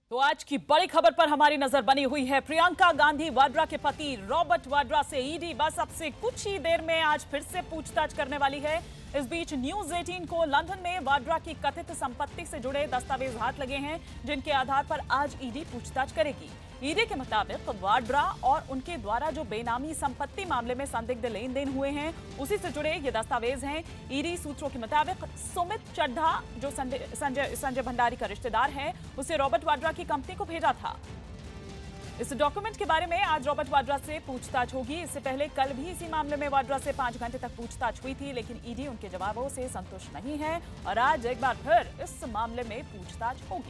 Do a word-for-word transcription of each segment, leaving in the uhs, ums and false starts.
तो आज की बड़ी खबर पर हमारी नजर बनी हुई है। प्रियंका गांधी वाड्रा के पति रॉबर्ट वाड्रा से ईडी बस अब से कुछ ही देर में आज फिर से पूछताछ करने वाली है। इस बीच न्यूज अठारह को लंदन में वाड्रा की कथित संपत्ति से जुड़े दस्तावेज हाथ लगे हैं, जिनके आधार पर आज ईडी पूछताछ करेगी। ईडी के मुताबिक वाड्रा और उनके द्वारा जो बेनामी संपत्ति मामले में संदिग्ध लेन देन हुए हैं, उसी से जुड़े ये दस्तावेज हैं। ईडी सूत्रों के मुताबिक सुमित चड्ढा, जो संजय संजय भंडारी का रिश्तेदार है, उसे रॉबर्ट वाड्रा की कंपनी को भेजा था। इस डॉक्यूमेंट के बारे में आज रॉबर्ट वाड्रा से पूछताछ होगी। इससे पहले कल भी इसी मामले में वाड्रा से पांच घंटे तक पूछताछ हुई थी, लेकिन ईडी उनके जवाबों से संतुष्ट नहीं है और आज एक बार फिर इस मामले में पूछताछ होगी।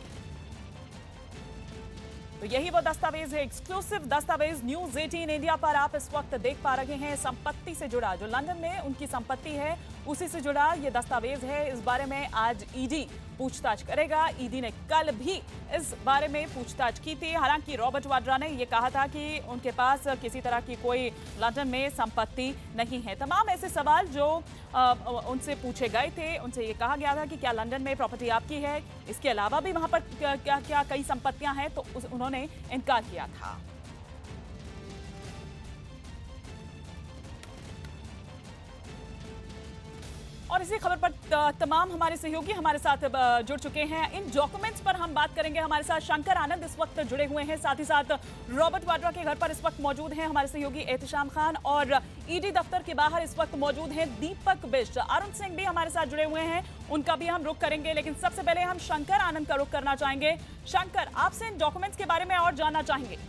तो यही वो दस्तावेज है, एक्सक्लूसिव दस्तावेज न्यूज अठारह इंडिया पर आप इस वक्त देख पा रहे हैं। संपत्ति से जुड़ा, जो लंदन में उनकी संपत्ति है, उसी से जुड़ा ये दस्तावेज है। इस बारे में आज ईडी पूछताछ करेगा। ईडी ने कल भी इस बारे में पूछताछ की थी। हालांकि रॉबर्ट वाड्रा ने यह कहा था कि उनके पास किसी तरह की कोई लंदन में संपत्ति नहीं है। तमाम ऐसे सवाल जो आ, उनसे पूछे गए थे, उनसे ये कहा गया था कि क्या लंदन में प्रॉपर्टी आपकी है, इसके अलावा भी वहां पर क्या क्या, क्या कई संपत्तियां हैं, तो उस, उन्होंने इनकार किया था। और इसी खबर पर तमाम हमारे सहयोगी हमारे साथ जुड़ चुके हैं। इन डॉक्यूमेंट्स पर हम बात करेंगे। हमारे साथ शंकर आनंद इस वक्त जुड़े हुए हैं, साथ ही साथ रॉबर्ट वाड्रा के घर पर इस वक्त मौजूद हैं हमारे सहयोगी एहतिशाम खान, और ईडी दफ्तर के बाहर इस वक्त मौजूद हैं दीपक बिष्ट। अरुण सिंह भी हमारे साथ जुड़े हुए हैं, उनका भी हम रुख करेंगे, लेकिन सबसे पहले हम शंकर आनंद का रुख करना चाहेंगे। शंकर, आपसे इन डॉक्यूमेंट्स के बारे में और जानना चाहेंगे।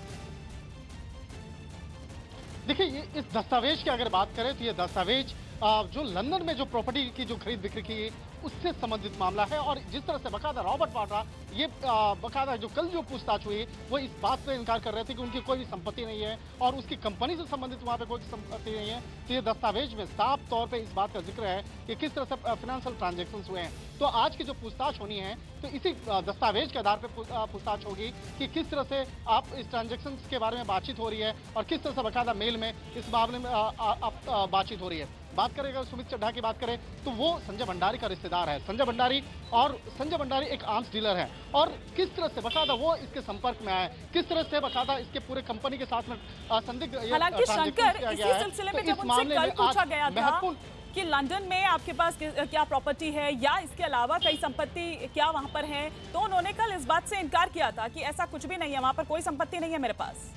देखिए, ये इस दस्तावेज की अगर बात करें तो ये दस्तावेज जो लंदन में जो प्रॉपर्टी की जो खरीद बिक्री की उससे संबंधित मामला है। और जिस तरह से बकायदा रॉबर्ट वाड्रा ये बकायदा जो कल जो पूछताछ हुई वो इस बात से इनकार कर रहे थे कि उनकी कोई भी संपत्ति नहीं है और उसकी कंपनी से संबंधित वहाँ पे कोई संपत्ति नहीं है। तो ये दस्तावेज में साफ तौर पे इस बात का जिक्र है कि किस तरह से फाइनेंशियल ट्रांजैक्शन हुए हैं। तो आज की जो पूछताछ होनी है तो इसी दस्तावेज के आधार पर पूछताछ होगी कि किस तरह से आप इस ट्रांजेक्शन के बारे में बातचीत हो रही है और किस तरह से बकायदा मेल में इस मामले में बातचीत हो रही है। बात करें अगर सुमित चड्ढा की बात करें तो वो संजय भंडारी का रिश्तेदार है। संजय भंडारी और संजय भंडारी एक आर्म्स डीलर है और किस तरह से बकायदा वो इसके संपर्क में आए, किस तरह से बकायदा इसके पूरे कंपनी के साथ में संदिग्ध। हालांकि शंकर, इसी सिलसिले में जब उनसे कल पूछा गया था कि लंदन में आपके पास क्या प्रॉपर्टी है या इसके अलावा कई संपत्ति क्या वहां पर है, तो उन्होंने कल इस बात से इनकार किया था कि ऐसा कुछ भी नहीं है, वहां पर कोई संपत्ति नहीं है मेरे पास।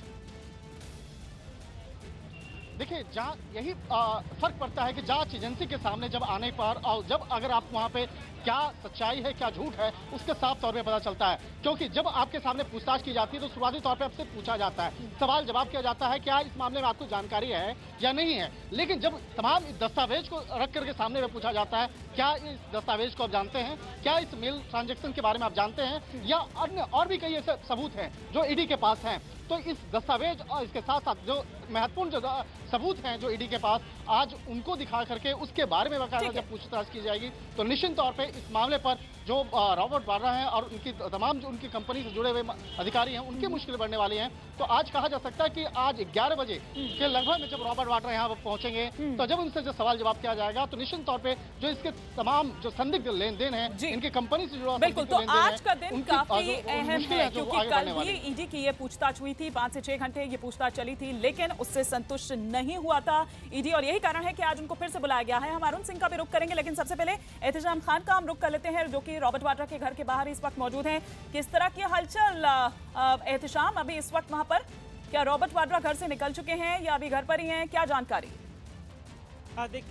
देखिए, जहाँ यही फर्क पड़ता है कि जांच एजेंसी के सामने जब आने पर और जब अगर आप वहाँ पे क्या सच्चाई है क्या झूठ है उसके साफ तौर पे पता चलता है। क्योंकि जब आपके सामने पूछताछ की जाती है तो शुरुआती तौर पे आपसे पूछा जाता है, सवाल जवाब किया जाता है क्या इस मामले में आपको जानकारी है या नहीं है। लेकिन जब तमाम इस दस्तावेज को रख करके सामने में पूछा जाता है क्या इस दस्तावेज को आप जानते हैं, क्या इस मेल ट्रांजेक्शन के बारे में आप जानते हैं, या अन्य और भी कई ऐसे सबूत हैं जो ईडी के पास हैं। तो इस दस्तावेज और इसके साथ साथ जो महत्वपूर्ण जो सबूत हैं जो ईडी के पास, आज उनको दिखा करके उसके बारे में बाकायदा जब पूछताछ की जाएगी तो निश्चित तौर पे इस मामले पर जो रॉबर्ट वाड्रा हैं और उनकी तमाम जो उनकी कंपनी से जुड़े हुए अधिकारी हैं उनकी मुश्किलें बढ़ने वाली हैं। तो आज कहा जा सकता है कि आज ग्यारह बजे के लगभग में जब रॉबर्ट वाड्रा यहाँ पहुंचेंगे तो जब उनसे जो सवाल जवाब किया जाएगा तो निश्चित तौर पे जो इसके तमाम जो संदिग्ध लेन देन है इनकी कंपनी से जुड़ा, बिल्कुल, तो आज का दिन काफी अहम है क्योंकि कल ही ईडी की ये पूछताछ हुई थी, पांच से छह घंटे ये पूछताछ चली थी, लेकिन उससे संतुष्ट नहीं हुआ था ईडी और यही कारण है कि आज उनको फिर से बुलाया गया है। हम अरुण सिंह का भी रुख करेंगे, लेकिन सबसे पहले एहतिशाम खान का हम रुख कर लेते हैं जो कि रॉबर्ट वाड्रा के घर के बाहर इस वक्त मौजूद हैं। किस तरह की हलचल एहतिशाम अभी इस वक्त वहां पर? क्या रॉबर्ट वाड्रा घर से निकल चुके हैं या अभी घर पर ही हैं, क्या जानकारी? हाँ, देख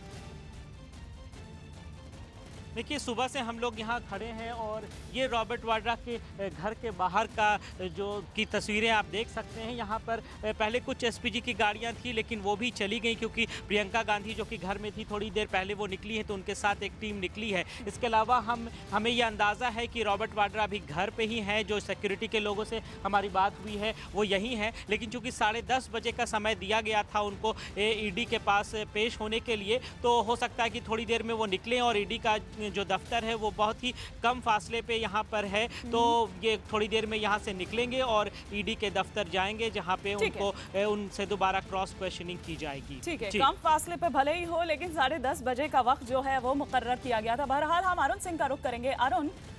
देखिए, सुबह से हम लोग यहाँ खड़े हैं और ये रॉबर्ट वाड्रा के घर के बाहर का जो की तस्वीरें आप देख सकते हैं। यहाँ पर पहले कुछ एसपीजी की गाड़ियाँ थी लेकिन वो भी चली गई क्योंकि प्रियंका गांधी जो कि घर में थी थोड़ी देर पहले वो निकली है, तो उनके साथ एक टीम निकली है। इसके अलावा हम हमें ये अंदाज़ा है कि रॉबर्ट वाड्रा अभी घर पर ही हैं। जो सिक्योरिटी के लोगों से हमारी बात हुई है वो यही है, लेकिन चूँकि साढ़े दस बजे का समय दिया गया था उनको ईडी के पास पेश होने के लिए, तो हो सकता है कि थोड़ी देर में वो निकलें। और ईडी का जो दफ्तर है वो बहुत ही कम फासले पे यहाँ पर है, तो ये थोड़ी देर में यहाँ से निकलेंगे और ईडी के दफ्तर जाएंगे जहाँ पे उनको उनसे दोबारा क्रॉस क्वेश्चनिंग की जाएगी। ठीक है, कम फासले पे भले ही हो लेकिन साढ़े दस बजे का वक्त जो है वो मुकर्रर किया गया था। बहरहाल हम अरुण सिंह का रुख करेंगे। अरुण,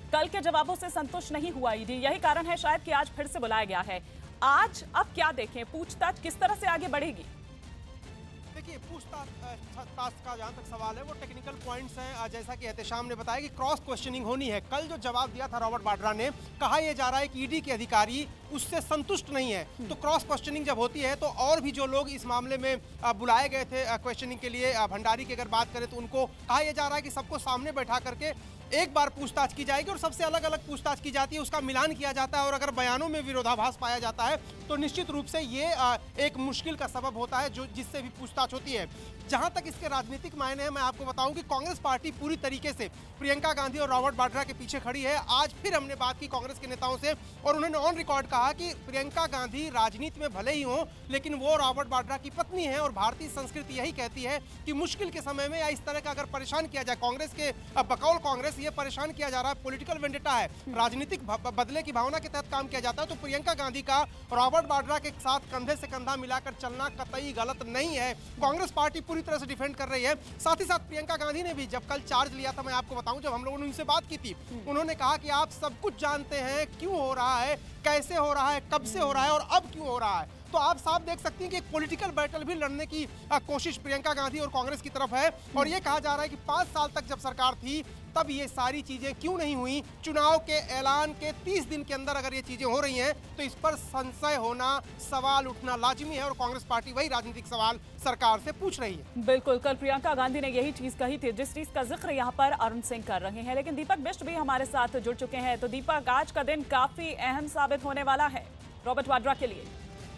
कल के जवाबों से संतुष्ट नहीं हुआ ईडी, यही कारण है शायद कि आज फिर से बुलाया गया है। आज अब क्या देखें, पूछताछ किस तरह से आगे बढ़ेगी? देखिए, पूछताछ का जहाँ तक सवाल है वो टेक्निकल पॉइंट्स हैं। जैसा कि एहतेशाम ने बताया कि क्रॉस क्वेश्चनिंग होनी है। कल जो जवाब दिया था रॉबर्ट वाड्रा ने, कहा यह जा रहा है कि ईडी के अधिकारी उससे संतुष्ट नहीं है। तो क्रॉस क्वेश्चनिंग जब होती है तो और भी जो लोग इस मामले में बुलाए गए थे क्वेश्चनिंग के लिए, भंडारी की अगर बात करें तो उनको कहा यह जा रहा है कि सबको सामने बैठा करके एक बार पूछताछ की जाएगी और सबसे अलग अलग पूछताछ की जाती है, उसका मिलान किया जाता है और अगर बयानों में विरोधाभास पाया जाता है तो निश्चित रूप से ये एक मुश्किल का सबब होता है जो जिससे भी पूछताछ होती है। जहां तक इसके राजनीतिक मायने हैं, मैं आपको बताऊं कि कांग्रेस पार्टी पूरी तरीके से प्रियंका गांधी और रॉबर्ट वाड्रा के पीछे खड़ी है। आज फिर हमने बात की कांग्रेस के नेताओं से और उन्होंने ऑन रिकॉर्ड कहा कि प्रियंका गांधी राजनीति में भले ही हो लेकिन वो रॉबर्ट वाड्रा की पत्नी है और भारतीय संस्कृति यही कहती है कि मुश्किल के समय में या इस तरह का अगर परेशान किया जाए, कांग्रेस के बकौल कांग्रेस ये परेशान किया जा रहा है, पॉलिटिकल वेंडेटा है, राजनीतिक बदले की भावना के तहत काम किया जाता है, तो प्रियंका गांधी का रॉबर्ट वाड्रा के साथ कंधे से कंधा मिलाकर चलना कतई गलत नहीं है। कांग्रेस पार्टी पूरी तरह से डिफेंड कर रही है। साथ ही साथ प्रियंका गांधी ने भी जब कल चार्ज लिया था, मैं आपको बताऊं, जब हम लोगों ने उनसे बात की थी, उन्होंने कहा कि आप सब कुछ जानते हैं, क्यों हो रहा है, कैसे हो रहा है, कब से हो रहा है और अब क्यों हो रहा है। तो आप साफ देख सकती हैं कि एक पॉलिटिकल बैटल भी लड़ने की कोशिश प्रियंका गांधी और कांग्रेस की तरफ है और ये कहा जा रहा है कि पांच साल तक जब सरकार थी तब ये सारी चीजें क्यों नहीं हुई। चुनाव के ऐलान के तीस दिन के अंदर अगर ये चीजें हो रही हैं तो इस पर संशय होना, सवाल उठना लाजिमी है और कांग्रेस पार्टी वही राजनीतिक सवाल सरकार से पूछ रही है। बिल्कुल, कल प्रियंका गांधी ने यही चीज कही थी जिस चीज का जिक्र यहाँ पर अरुण सिंह कर रहे हैं। लेकिन दीपक बिष्ट भी हमारे साथ जुड़ चुके हैं। तो दीपक, आज का दिन काफी अहम साबित होने वाला है रॉबर्ट वाड्रा के लिए।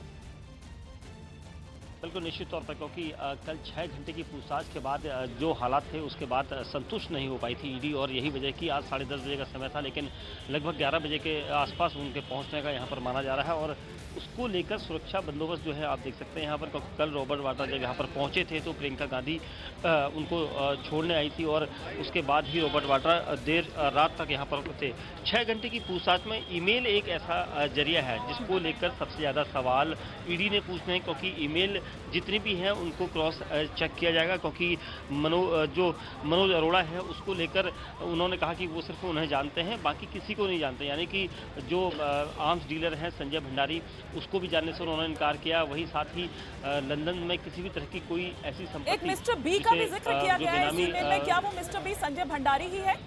बिल्कुल निश्चित तौर पर, क्योंकि कल छः घंटे की पूछताछ के बाद जो हालात थे उसके बाद संतुष्ट नहीं हो पाई थी ईडी और यही वजह की आज साढ़े दस बजे का समय था लेकिन लगभग ग्यारह बजे के आसपास उनके पहुंचने का यहाँ पर माना जा रहा है और उसको लेकर सुरक्षा बंदोबस्त जो है आप देख सकते हैं यहाँ पर, क्योंकि कल रॉबर्ट वाड्रा जब यहाँ पर पहुँचे थे तो प्रियंका गांधी उनको छोड़ने आई थी और उसके बाद ही रॉबर्ट वाड्रा देर रात तक यहाँ पर थे। छः घंटे की पूछताछ में ईमेल एक ऐसा जरिया है जिसको लेकर सबसे ज़्यादा सवाल ईडी ने पूछने हैं, क्योंकि ईमेल जितनी भी हैं उनको क्रॉस चेक किया जाएगा, क्योंकि मनो जो मनोज अरोड़ा है उसको लेकर उन्होंने कहा कि वो सिर्फ उन्हें जानते हैं, बाकी किसी को नहीं जानते। यानी कि जो आर्म्स डीलर हैं संजय भंडारी, उसको भी जानने से उन्होंने इनकार किया। वही साथ ही लंदन में किसी भी तरह की कोई ऐसी संपत्ति, एक मिस्टर बी का भी जिक्र किया गया है इस ईमेल में, क्या वो मिस्टर बी संजय भंडारी ही है?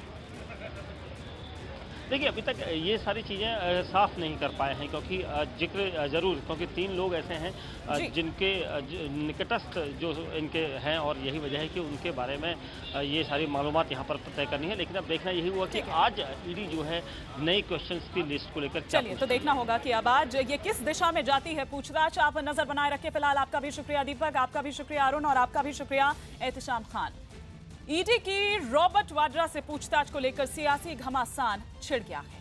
देखिए, अभी तक ये सारी चीज़ें साफ नहीं कर पाए हैं, क्योंकि जिक्र जरूर, क्योंकि तीन लोग ऐसे हैं जिनके निकटस्थ जो इनके हैं और यही वजह है कि उनके बारे में ये सारी मालूमात यहाँ पर तय करनी है। लेकिन अब देखना यही हुआ कि आज ईडी जो है नई क्वेश्चंस की लिस्ट को लेकर, चलिए तो देखना होगा कि अब आज ये किस दिशा में जाती है पूछताछ। आप नजर बनाए रखें। फिलहाल आपका भी शुक्रिया दीपक, आपका भी शुक्रिया अरुण और आपका भी शुक्रिया एहतेशाम खान। ईडी की रॉबर्ट वाड्रा से पूछताछ को लेकर सियासी घमासान छिड़ गया है।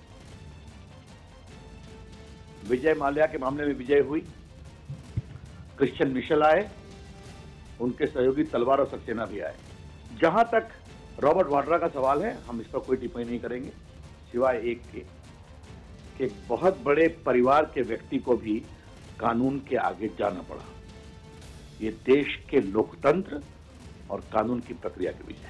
विजय माल्या के मामले में विजय हुई, क्रिश्चियन मिशेल आए, उनके सहयोगी तलवार और सक्सेना भी आए। जहां तक रॉबर्ट वाड्रा का सवाल है, हम इस पर कोई टिप्पणी नहीं करेंगे सिवाय एक के कि एक बहुत बड़े परिवार के व्यक्ति को भी कानून के आगे जाना पड़ा। ये देश के लोकतंत्र और कानून की प्रक्रिया के विजय है।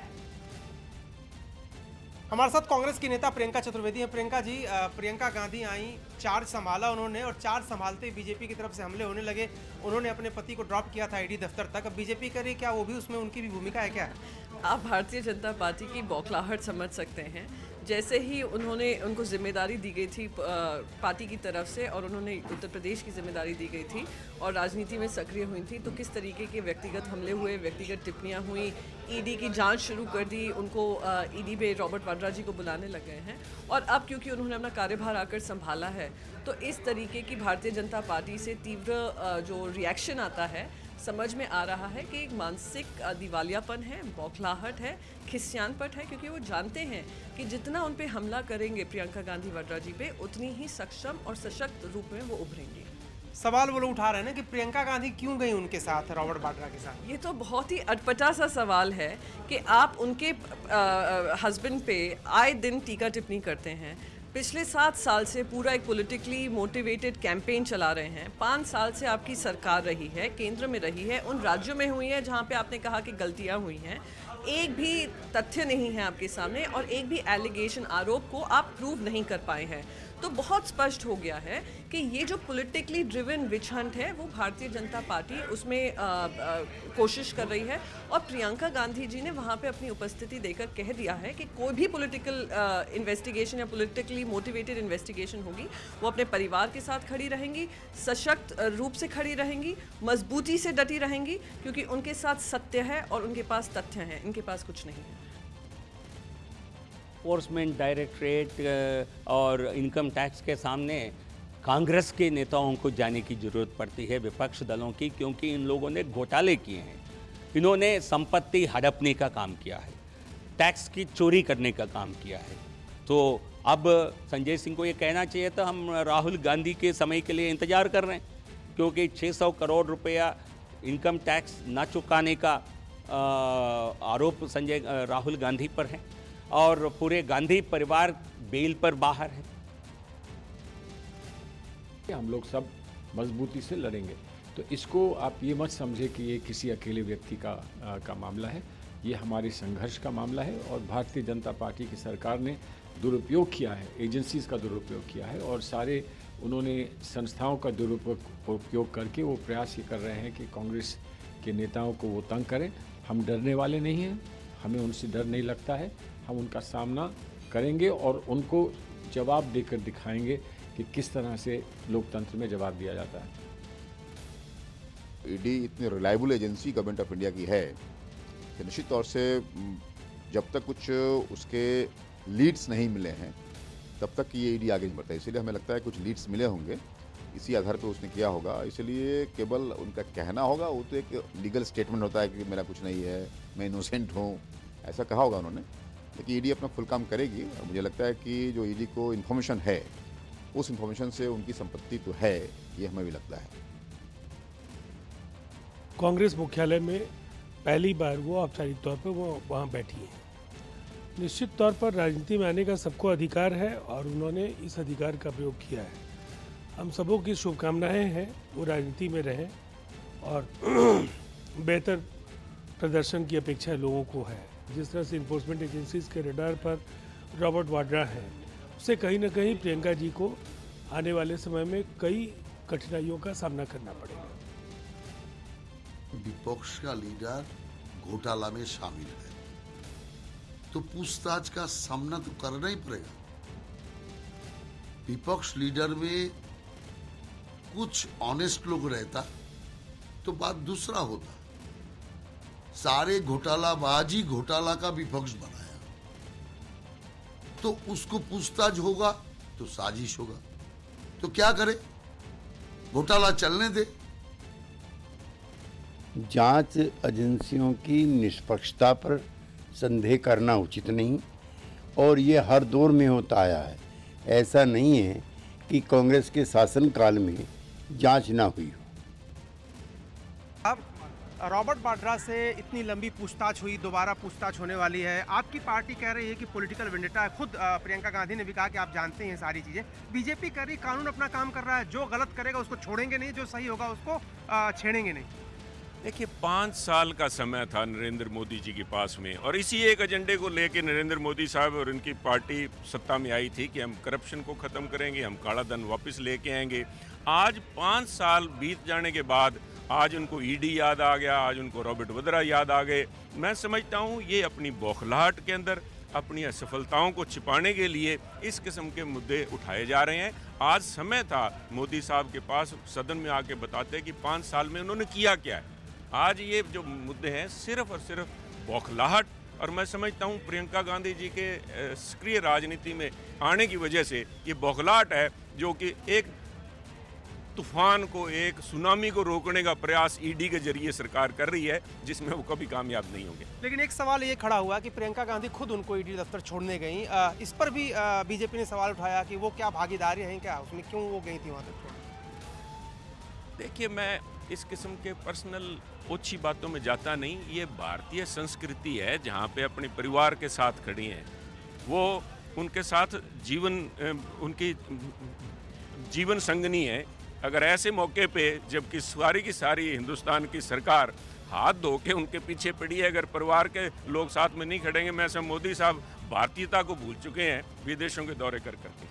हमारे साथ कांग्रेस की नेता प्रियंका चतुर्वेदी हैं। प्रियंका जी, प्रियंका गांधी आई, चार्ज संभाला उन्होंने और चार्ज संभालते बीजेपी की तरफ से हमले होने लगे। उन्होंने अपने पति को ड्रॉप किया था ईडी दफ्तर तक। अब बीजेपी करे, क्या वो भी उसमें उनकी भी भूमिका है क्या? आप भारतीय जनता पार्टी की बौखलाहट समझ सकते हैं। जैसे ही उन्होंने उनको जिम्मेदारी दी गई थी पार्टी की तरफ से और उन्होंने उत्तर प्रदेश की जिम्मेदारी दी गई थी और राजनीति में सक्रिय हुई थी, तो किस तरीके के व्यक्तिगत हमले हुए, व्यक्तिगत टिप्पणियां हुई, ईडी की जांच शुरू कर दी, उनको ईडी पे रॉबर्ट वाड्रा जी को बुलाने लग गए हैं। और अब क्योंकि उन्होंने अपना कार्यभार आकर संभाला है तो इस तरीके की भारतीय जनता पार्टी से तीव्र जो रिएक्शन आता है, समझ में आ रहा है कि एक मानसिक दिवालियापन है, बौखलाहट है, खिस्यानपट है, क्योंकि वो जानते हैं कि जितना उन पे हमला करेंगे प्रियंका गांधी वाड्रा जी पे, उतनी ही सक्षम और सशक्त रूप में वो उभरेंगे। सवाल वो लोग उठा रहे हैं ना कि प्रियंका गांधी क्यों गई उनके साथ, रॉबर्ट वाड्रा के साथ। ये तो बहुत ही अटपटा सा सवाल है कि आप उनके हस्बैंड पे आए दिन टीका टिप्पणी करते हैं। पिछले सात साल से पूरा एक पॉलिटिकली मोटिवेटेड कैंपेन चला रहे हैं। पाँच साल से आपकी सरकार रही है, केंद्र में रही है, उन राज्यों में हुई है जहाँ पे आपने कहा कि गलतियाँ हुई हैं। एक भी तथ्य नहीं है आपके सामने और एक भी एलिगेशन, आरोप को आप प्रूव नहीं कर पाए हैं। तो बहुत स्पष्ट हो गया है कि ये जो पॉलिटिकली ड्रिवन विच हंट है वो भारतीय जनता पार्टी उसमें आ, आ, कोशिश कर रही है। और प्रियंका गांधी जी ने वहाँ पे अपनी उपस्थिति देकर कह दिया है कि कोई भी पॉलिटिकल इन्वेस्टिगेशन या पॉलिटिकली मोटिवेटेड इन्वेस्टिगेशन होगी वो अपने परिवार के साथ खड़ी रहेंगी, सशक्त रूप से खड़ी रहेंगी, मजबूती से डटी रहेंगी, क्योंकि उनके साथ सत्य है और उनके पास तथ्य हैं, इनके पास कुछ नहीं है। एनफोर्समेंट डायरेक्टरेट और इनकम टैक्स के सामने कांग्रेस के नेताओं को जाने की ज़रूरत पड़ती है, विपक्ष दलों की, क्योंकि इन लोगों ने घोटाले किए हैं। इन्होंने संपत्ति हड़पने का काम किया है, टैक्स की चोरी करने का काम किया है। तो अब संजय सिंह को ये कहना चाहिए था हम राहुल गांधी के समय के लिए इंतज़ार कर रहे हैं, क्योंकि छह सौ करोड़ रुपया इनकम टैक्स ना चुकाने का आरोप संजय राहुल गांधी पर है और पूरे गांधी परिवार बेल पर बाहर है। हम लोग सब मजबूती से लड़ेंगे। तो इसको आप ये मत समझे कि ये किसी अकेले व्यक्ति का आ, का मामला है, ये हमारे संघर्ष का मामला है और भारतीय जनता पार्टी की सरकार ने दुरुपयोग किया है, एजेंसीज का दुरुपयोग किया है और सारे उन्होंने संस्थाओं का दुरुपयोग उपयोग करके वो प्रयास ये कर रहे हैं कि कांग्रेस के नेताओं को वो तंग करें। हम डरने वाले नहीं हैं, हमें उनसे डर नहीं लगता है, हम उनका सामना करेंगे और उनको जवाब देकर दिखाएंगे कि किस तरह से लोकतंत्र में जवाब दिया जाता है। ईडी इतनी reliable agency government of India की है कि निश्चित तौर से जब तक कुछ उसके लीड्स नहीं मिले हैं तब तक ये ईडी आगे नहीं बढ़ता। इसलिए हमें लगता है कुछ लीड्स मिले होंगे, इसी आधार पर उसने किया होगा। इसलिए केवल उनका कहना होगा, वो तो एक लीगल स्टेटमेंट होता है कि मेरा कुछ नहीं है, मैं इनोसेंट हूँ, ऐसा कहा होगा उन्होंने। लेकिन ईडी अपना फुल काम करेगी और मुझे लगता है कि जो ईडी को इन्फॉर्मेशन है उस इन्फॉर्मेशन से उनकी संपत्ति तो है, ये हमें भी लगता है। कांग्रेस मुख्यालय में पहली बार वो औपचारिक तौर पर वो वहाँ बैठी है। निश्चित तौर पर राजनीति में आने का सबको अधिकार है और उन्होंने इस अधिकार का प्रयोग किया है। हम सबों की शुभकामनाएं हैं वो राजनीति में रहें और बेहतर प्रदर्शन की अपेक्षा लोगों को है। जिस तरह से इन्फोर्समेंट एजेंसीज के रडार पर रॉबर्ट वाड्रा है, उससे कहीं ना कहीं प्रियंका जी को आने वाले समय में कई कठिनाइयों का सामना करना पड़ेगा। विपक्ष का लीडर घोटाला में शामिल है तो पूछताछ का सामना तो करना ही पड़ेगा। विपक्ष लीडर में कुछ ऑनेस्ट लोग रहता तो बात दूसरा होता। सारे घोटालाबाजी घोटाला का विपक्ष बनाया तो उसको पूछताछ होगा तो साजिश होगा, तो क्या करे, घोटाला चलने दे। जांच एजेंसियों की निष्पक्षता पर संदेह करना उचित नहीं और ये हर दौर में होता आया है। ऐसा नहीं है कि कांग्रेस के शासनकाल में जांच ना हुई हो। अब रॉबर्ट वाड्रा से इतनी लंबी पूछताछ हुई, दोबारा पूछताछ होने वाली है। आपकी पार्टी कह रही है कि पॉलिटिकल वेंडेटा है। खुद प्रियंका गांधी ने भी कहा कि आप जानते हैं सारी चीज़ें। बीजेपी कर रही, कानून अपना काम कर रहा है, जो गलत करेगा उसको छोड़ेंगे नहीं, जो सही होगा उसको छेड़ेंगे नहीं। देखिए, पाँच साल का समय था नरेंद्र मोदी जी के पास में और इसी एक एजेंडे को लेकर नरेंद्र मोदी साहब और उनकी पार्टी सत्ता में आई थी कि हम करप्शन को ख़त्म करेंगे, हम काला धन वापस लेके आएंगे। आज पाँच साल बीत जाने के बाद आज उनको ईडी याद आ गया, आज उनको रॉबर्ट वाड्रा याद आ गए। मैं समझता हूँ ये अपनी बौखलाहट के अंदर अपनी असफलताओं को छिपाने के लिए इस किस्म के मुद्दे उठाए जा रहे हैं। आज समय था मोदी साहब के पास सदन में आके बताते कि पाँच साल में उन्होंने किया क्या है। आज ये जो मुद्दे हैं सिर्फ और सिर्फ बौखलाहट, और मैं समझता हूँ प्रियंका गांधी जी के सक्रिय राजनीति में आने की वजह से ये बौखलाहट है जो कि एक तूफान को, एक सुनामी को रोकने का प्रयास ईडी के जरिए सरकार कर रही है, जिसमें वो कभी कामयाब नहीं होंगे। लेकिन एक सवाल ये खड़ा हुआ कि प्रियंका गांधी खुद उनको ईडी दफ्तर छोड़ने गई, इस पर भी बीजेपी ने सवाल उठाया कि वो क्या भागीदारी हैं, क्या उसमें क्यों वो गई थी वहाँ तक। देखिए, मैं इस किस्म के पर्सनल ओछी बातों में जाता नहीं। ये भारतीय संस्कृति है जहाँ पे अपने परिवार के साथ खड़ी हैं, वो उनके साथ जीवन उनकी जीवन संगनी है। अगर ऐसे मौके पे जबकि सारी की सारी हिंदुस्तान की सरकार हाथ धो के उनके पीछे पड़ी है। अगर परिवार के लोग साथ में नहीं खड़ेंगे, मैं सब मोदी साहब भारतीयता को भूल चुके हैं विदेशों के दौरे कर करके।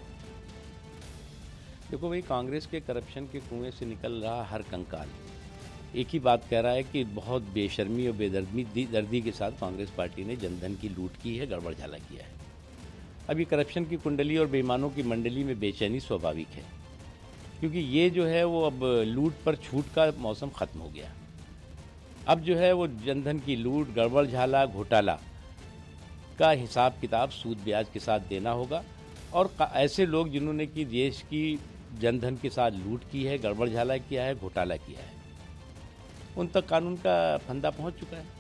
देखो भाई, कांग्रेस के करप्शन के कुएं से निकल रहा हर कंकाल एक ही बात कह रहा है कि बहुत बेशर्मी और बेदर्दी दर्दी के साथ कांग्रेस पार्टी ने जनधन की लूट की है, गड़बड़ झाला किया है। अभी करप्शन की कुंडली और बेईमानों की मंडली में बेचैनी स्वाभाविक है, क्योंकि ये जो है वो अब लूट पर छूट का मौसम ख़त्म हो गया। अब जो है वो जनधन की लूट, गड़बड़ झाला, घोटाला का हिसाब किताब सूद ब्याज के साथ देना होगा। और ऐसे लोग जिन्होंने कि देश की जनधन के साथ लूट की है, गड़बड़ झाला किया है, घोटाला किया है, उन तक कानून का फंदा पहुंच चुका है।